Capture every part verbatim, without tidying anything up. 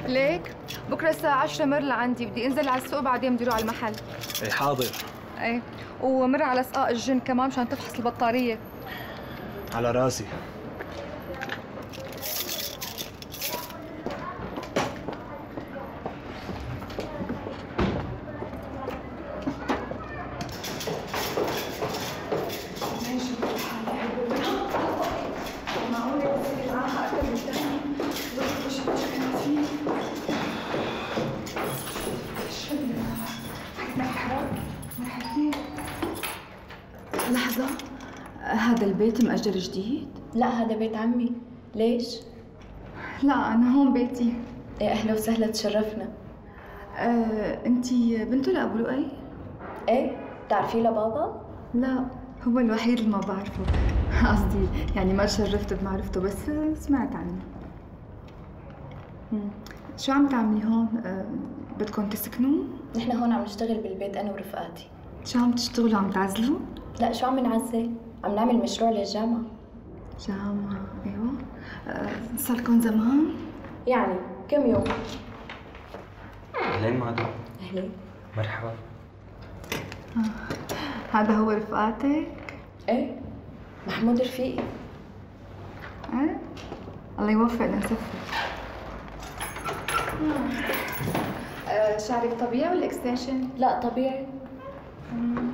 ليك بكره الساعة عشرة مر لعندي، بدي انزل على السوق بعدين بدي اروح على المحل. ايه حاضر. ايه ومر على سقاء الجن كمان مشان تفحص البطارية. على راسي. لحظة، هذا البيت مأجر جديد؟ لا هذا بيت عمي. ليش؟ لا أنا هون بيتي. ايه أهلا وسهلا تشرفنا. آه، أنتي بنته لأبو لؤي؟ ايه بتعرفيه لبابا؟ لا هو الوحيد اللي ما بعرفه. قصدي يعني ما تشرفت بمعرفته بس سمعت عنه. مم. شو عم تعملي هون؟ أه بدكم تسكنوا؟ نحن هون عم نشتغل بالبيت أنا ورفقاتي. شو عم تشتغلوا؟ عم تعزلوا؟ لا شو عم نعزل؟ عم نعمل مشروع للجامعة. جامعة ايوه. أه صار لكم زمان؟ يعني كم يوم. أهلين مادو. أهلين. مرحبا. آه. هذا هو رفقاتك؟ ايه محمود رفيقي. ايه الله يوفق لنسفر. آه. شعرك طبيعي ولا اكستنشن؟ لا طبيعي. مم.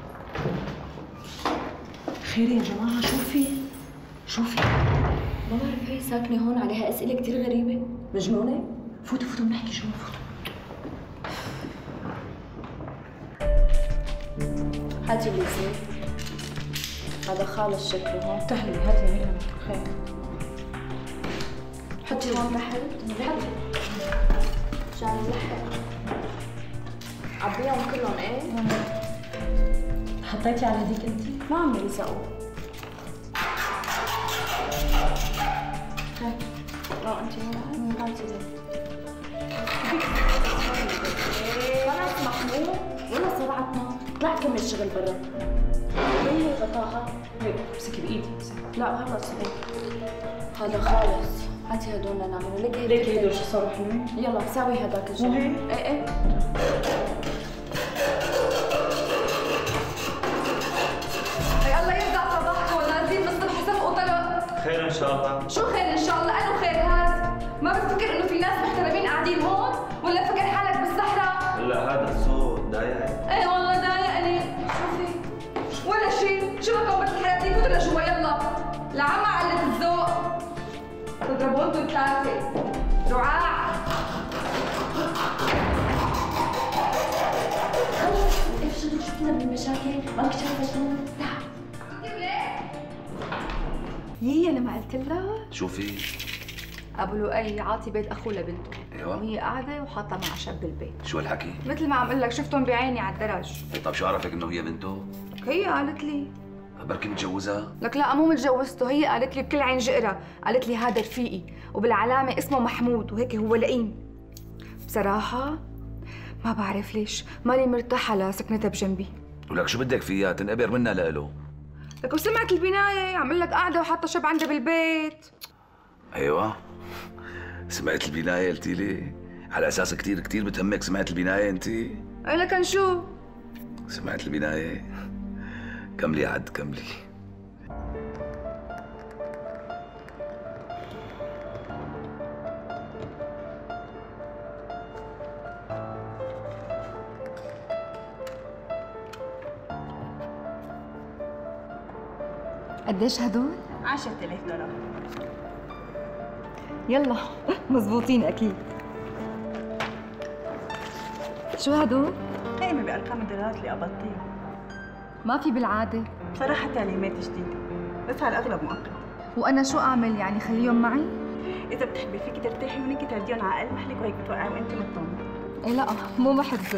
خير يا جماعة شو في؟ شو في؟ ما بعرف هي ساكنة هون عليها أسئلة كتير غريبة. مجنونة؟ فوتوا فوتوا بنحكي شو فوتوا. هاتي اللي يصير. هذا خالص شكله هون. تعالي هاتي هي خير. حطي هون تحت. حطي. عشان نلحق. عبيهم كلهم ايه؟ حطيتي على هذيك انت؟ ما عم يلزقوا. خير. اه انت هون هاتي زي. خلص محمود ولا سرعتنا. طلع كمل الشغل برا. وين هي غطاها؟ هيك امسكي بايدي. لا خلص هيك. هذا خالص. هاتي هدول لنعمله لك هيك. ليك هدول شو صاروا حلوين؟ يلا ساوي هذاك الجو. ايه ايه. الله يرضى صباحكم، نازلين مصر حسب وطلع. خير إن شاء الله. شو خير ان شاء الله؟ انو خير هاد؟ ما بتفكر انه في ناس محترمين قاعدين هون؟ ولا فكر حالك بالصحراء؟ هلا هذا الصوت ضايقك؟ ايه والله ضايقني. شو في؟ ولا شيء، شو بكم بدك حياتي؟ فوتوا لجوا يلا. لعمى علة الذوق. تضربوا انتوا ثلاثة. رعاع. خلص ايه شغل شو كنا بالمشاكل؟ ما شايفه شلون؟ تعال. هي انا ما قلت لها؟ شو في؟ ابو لؤي عاطي بيت اخوه لبنته. ايوه. وهي قاعده وحاطه مع شاب بالبيت. شو هالحكي؟ مثل ما عم اقول لك شفتهم بعيني على الدرج. طيب شو عرفك انه هي بنته؟ هي قالت لي. بركي متجوزها؟ لك لا مو متجوزته، هي قالت لي بكل عين جقرة، قالت لي هذا رفيقي وبالعلامة اسمه محمود وهيك هو لئيم. بصراحة ما بعرف ليش مالي مرتاحة لسكنتها بجنبي. ولك شو بدك فيها؟ تنقبر منها لإله. لك وسمعت البناية عم اقول لك قاعدة وحاطة شب عندها بالبيت. ايوه سمعت البناية قلتي لي؟ على اساس كثير كثير بتهمك سمعت البناية انت؟ اي لكن شو؟ سمعت البناية؟ كملي عد كملي. قديش هدول؟ عشرة آلاف دولار. يلا مزبوطين اكيد. شو هدول؟ قايمة بأرقام الدولارات اللي قبضتيها. ما في بالعادة. بصراحة تعليمات جديدة بس على الأغلب مؤقت. وأنا شو أعمل يعني خليهم معي؟ إذا بتحبي فيك ترتاحي هونيك ترديهم على أقل محلك وهيك بتوقعي وأنت مطمنة. إيه لا مو محبة.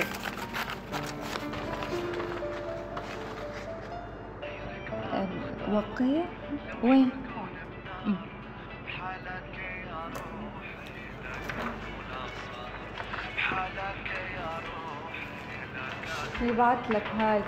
أه وقع؟ وين؟ يبعت لك هاي.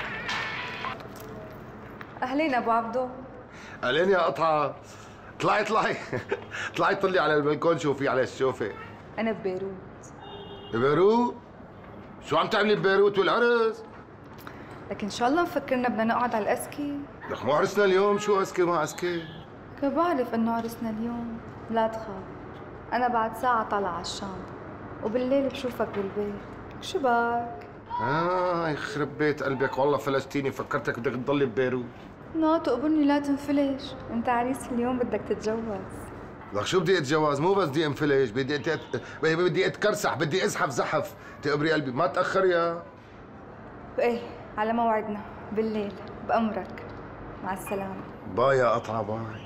أهلين أبو عبدو. أهلين يا قطعة. طلعي طلعي طلعي طلي على البلكون شوفي على الشوفة. أنا ببيروت. ببيروت؟ شو عم تعملي ببيروت والعرس؟ لكن إن شاء الله مفكرنا بدنا نقعد على الأسكي. لك مو عرسنا اليوم، شو أسكي ما أسكي؟ كيف بعرف إنه عرسنا اليوم؟ لا تخاف، أنا بعد ساعة طالعة على الشام وبالليل بشوفك بالبيت. شو بك؟ آه يخرب بيت قلبك، والله فلشتيني، فكرتك بدك تضلي ببيروت. لا تقبرني لا تنفلش، أنت عريس اليوم بدك تتجوز. لك شو بدي اتجوز؟ مو بس بدي انفلج، بدي أت... بدي اتكرسح، بدي ازحف زحف، تقبري قلبي، ما تأخر يا. إيه على موعدنا بالليل بأمرك. مع السلامة. باي يا قطعة باي.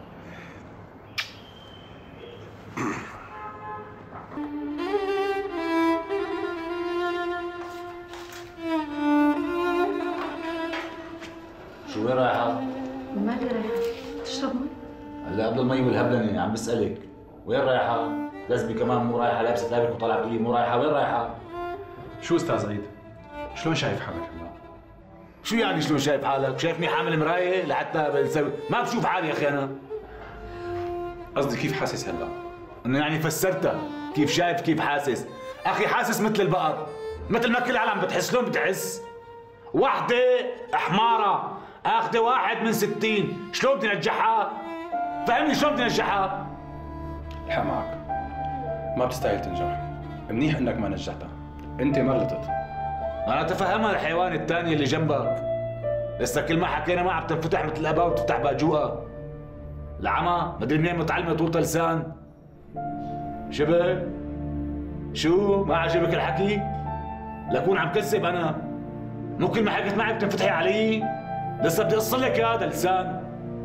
شو وين رايحة؟ مالي رايحة؟ تشرب مي؟ هلا قبل المي والهبلنة عم بسألك وين رايحة؟ لازمي كمان مو رايحة، لابسة ثابت وطالعة بتقولي مو رايحة، وين رايحة؟ شو استاذ عيد؟ شلون شايف حالك هلا؟ شو يعني شلون شايف حالك؟ شايفني حامل مراية لحتى بسوي ما بشوف حالي يا اخي انا. قصدي كيف حاسس هلا؟ انه يعني فسرتها، كيف شايف كيف حاسس؟ اخي حاسس مثل البقر، مثل ما كل العالم بتحس. شلون بتحس؟ وحدة حمارة اخذة واحد من ستين، شلون بدي نجحها؟ فهمني شلون بدي نجحها؟ الحق معك، ما بتستاهل تنجح، منيح انك ما نجحتها، انت ما غلطت. انا تفهمها الحيوان الثاني اللي جنبك، لسه كل ما حكينا ما عم تنفتح مثل الاباء وتفتح باجوقها. العمى مدري منين متعلمة طولة لسان. شبه؟ شو؟ ما عجبك الحكي؟ لكون عم كذب انا، مو كل ما حكيت معي بتنفتحي علي؟ لسه بدي اقص لك هذا اللسان.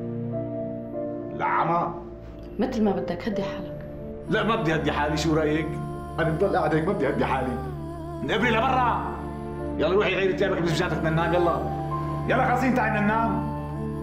العمى مثل ما بدك، هدي حالك. لا ما بدي هدي حالي، شو رايك؟ انا بضل قاعد هيك ما بدي هدي حالي. انقبري لبرا، يلا روحي غيري ثيابك بس بدك ننام. يلا يلا خلصين تعي ننام.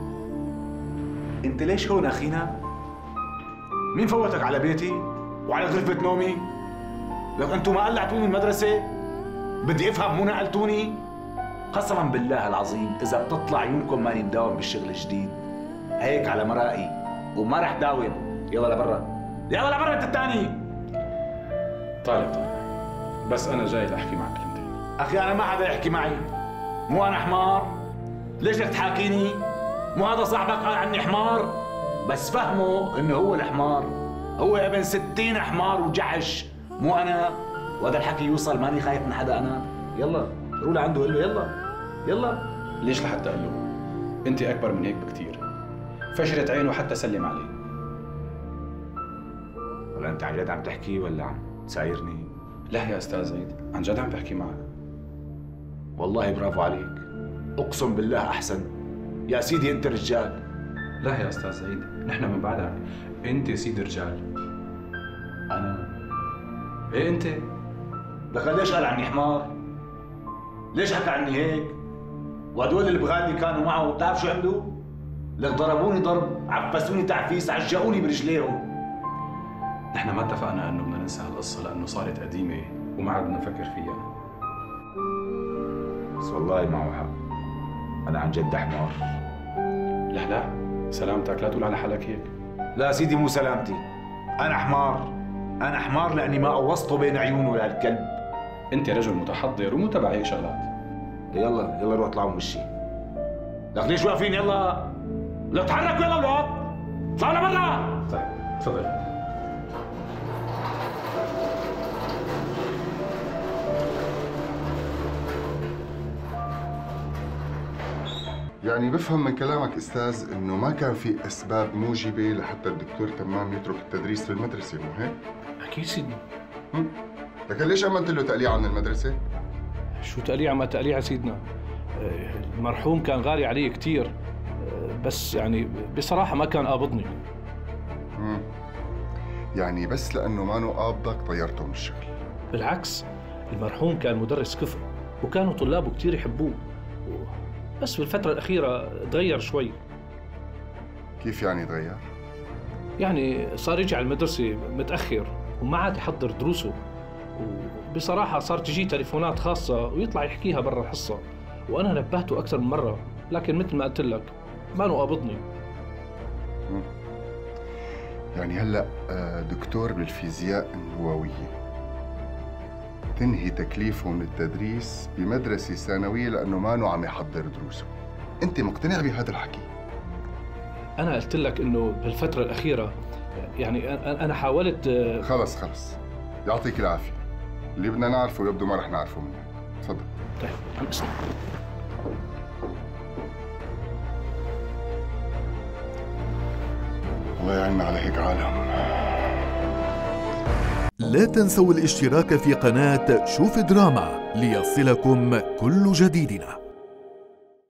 انت ليش هون اخينا؟ مين فوتك على بيتي وعلى غرفة نومي؟ لك انتم ما قلعتوني من المدرسة؟ بدي افهم مو نقلتوني؟ قسما بالله العظيم اذا بتطلع عيونكم ماني مداوم بالشغل الجديد. هيك على مرائي وما رح داوم. يلا لبرا، يلا لبرا انت الثاني. طالع طالع، بس انا جاي لاحكي معك كلمتين. اخي انا ما حدا يحكي معي، مو انا حمار؟ ليش بدك تحاكيني؟ مو هذا صاحبك قال عني حمار؟ بس فهمه انه هو الحمار، هو ابن ستين حمار وجحش، مو انا. وهذا الحكي يوصل ماني خايف من حدا انا. يلا روح لعنده قول له يلا يلا. ليش لحتى اقول له؟ انت اكبر من هيك بكثير، فشلت عينه حتى سلم عليه. ولا انت عن جد عم تحكي ولا عم تسايرني؟ لا يا استاذ عيد، عن جد عم بحكي معك. والله برافو عليك، اقسم بالله احسن. يا سيدي انت رجال. لا يا استاذ عيد، نحن من بعدك، انت سيد رجال. انا؟ ايه انت؟ لك ليش قال عني حمار؟ ليش حكى عني هيك؟ وهدول البغال اللي كانوا معه بتعرف شو عملوا؟ لك ضربوني ضرب، عفسوني تعفيس، عجقوني برجليهم. نحن ما اتفقنا انه بدنا ننسى هالقصه لانه صارت قديمه وما عاد بدنا نفكر فيها. بس والله معه حق، انا عن جد حمار. لا لا سلامتك، لا تقول على حالك هيك. لا سيدي مو سلامتي، انا حمار. انا حمار لاني ما قوصته بين عيونه لهالكلب. انت رجل متحضر ومو تبع هيك شغلات. يلا يلا روح اطلعوا من وشي. لك ليش واقفين؟ يلا لا تحركوا يلا اولاد، اطلعوا لبرا. طيب تفضل. يعني بفهم من كلامك استاذ انه ما كان في اسباب موجبه لحتى الدكتور تمام يترك التدريس في المدرسه، مو هيك؟ اكيد سيدنا. لكن ليش امنت له تقليع عن المدرسه؟ شو تقليع ما تقليع سيدنا؟ المرحوم كان غالي علي كثير، بس يعني بصراحه ما كان قابضني. امم يعني بس لانه ما قابضك طيرته من الشغل؟ بالعكس، المرحوم كان مدرس كفء وكانوا طلابه كثير يحبوه، بس بالفترة الأخيرة تغير شوي. كيف يعني تغير؟ يعني صار يجي على المدرسة متأخر وما عاد يحضر دروسه، وبصراحة صار تجي تليفونات خاصة ويطلع يحكيها برا الحصة، وأنا نبهته أكثر من مرة، لكن مثل ما قلت لك ما قابضني. يعني هلا دكتور بالفيزياء النووية تنهي تكليفه من التدريس بمدرسة ثانوية لأنه مانو عم يحضر دروسه. أنت مقتنع بهذا الحكي؟ انا قلت لك انه بالفتره الاخيره يعني انا حاولت. خلص خلص، يعطيك العافية. اللي بدنا نعرفه يبدو ما رح نعرفه منك. تفضل. طيب عم اسمع. الله يعيننا على هيك عالم. لا تنسوا الاشتراك في قناة شوف دراما ليصلكم كل جديدنا.